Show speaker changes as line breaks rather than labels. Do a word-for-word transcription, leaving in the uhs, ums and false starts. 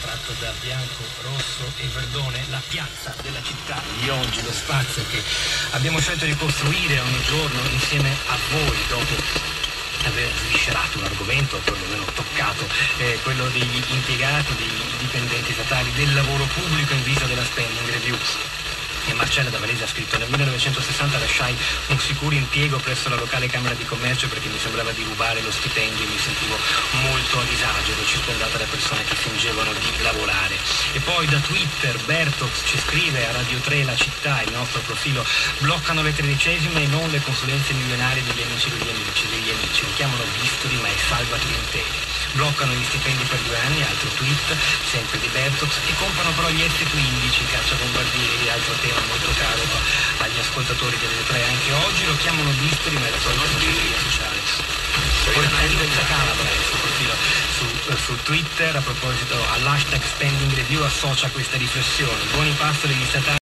tratto da bianco, rosso e verdone, la piazza della città di oggi, lo spazio che abbiamo scelto di costruire ogni giorno insieme a voi dopo aver sviscerato un argomento, o perlomeno toccato, eh, quello degli impiegati, dei dipendenti statali, del lavoro pubblico in vista della spending review. E Marcella da Varese ha scritto: nel millenovecentosessanta lasciai un sicuro impiego presso la locale Camera di Commercio perché mi sembrava di rubare lo stipendio e mi sentivo molto a disagio, ero circondata da persone che fingevano di lavorare. E poi da Twitter Bertox ci scrive: a Radio tre La Città, il nostro profilo, bloccano le tredicesime e non le consulenze milionarie degli amici degli amici degli amici, li chiamano bisturi ma è salvati interi. Bloccano gli stipendi per due anni, altro tweet, sempre di Bertox, e comprano però gli F quindici, cacciabombardieri, altro tema molto caro agli ascoltatori delle tre anche oggi, lo chiamano bisturi ma è la sua consiglia sociale. Poi Enrico Calabra il suo profilo su, su Twitter, a proposito all'hashtag spending review, associa questa riflessione: buoni pasto degli statali